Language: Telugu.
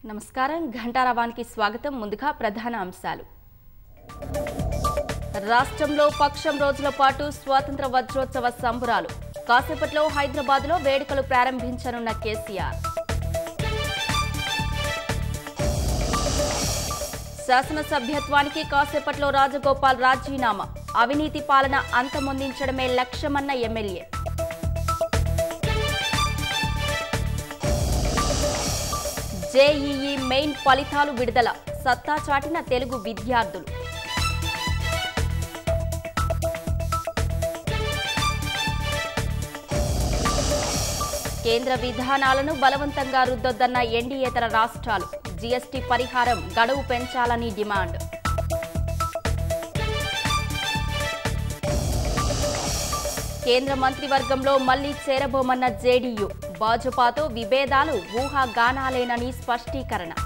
నమస్కారం ఘంటారావానికి స్వాగతం. ముందుగా ప్రధాన అంశాలు. రాష్ట్రంలో పక్షం రోజుల పాటు స్వాతంత్ర వజ్రోత్సవ సంబరాలు. కాసేపట్లో హైదరాబాద్లో వేడుకలు ప్రారంభించనున్న కేసీఆర్. శాసనసభ్యత్వానికి కాసేపట్లో రాజగోపాల్ రాజీనామా. అవినీతి పాలన అంతమొందించడమే లక్ష్యమన్న ఎమ్మెల్యే. జేఈఈ మెయిన్ ఫలితాలు విడుదల. సత్తా చాటిన తెలుగు విద్యార్థులు. కేంద్ర విధానాలను బలవంతంగా రుద్దొద్దన్న ఎన్డీయేతర రాష్ట్రాలు. జీఎస్టీ పరిహారం గడువు పెంచాలని డిమాండ్. కేంద్ర మంత్రివర్గంలో మళ్లీ చేరబోమన్న జేడీయూ. భాజపాతో విభేదాలు ఊహాగానాలేనని స్పష్టీకరణ.